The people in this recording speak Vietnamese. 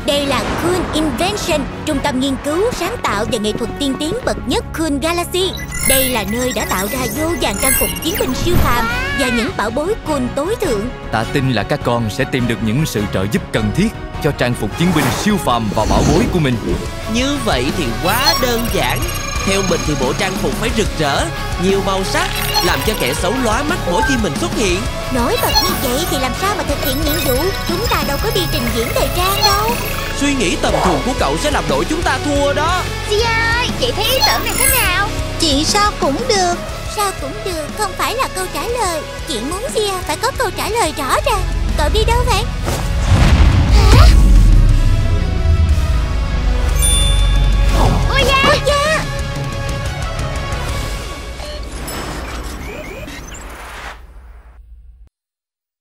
Đây là Cool Invention, trung tâm nghiên cứu, sáng tạo và nghệ thuật tiên tiến bậc nhất Cool Galaxy. Đây là nơi đã tạo ra vô vàn trang phục chiến binh siêu phàm và những bảo bối cool tối thượng. Ta tin là các con sẽ tìm được những sự trợ giúp cần thiết cho trang phục chiến binh siêu phàm và bảo bối của mình. Như vậy thì quá đơn giản. Theo mình thì bộ trang phục phải rực rỡ, nhiều màu sắc, làm cho kẻ xấu lóa mắt mỗi khi mình xuất hiện. Nổi bật như vậy thì làm sao mà thực hiện nhiệm vụ? Chúng ta đâu có đi trình diễn thời trang đâu. Suy nghĩ tầm thường của cậu sẽ làm đội chúng ta thua đó. Zia ơi, chị thấy ý tưởng này thế nào? Chị sao cũng được. Sao cũng được không phải là câu trả lời. Chị muốn Zia phải có câu trả lời rõ ràng. Cậu đi đâu vậy?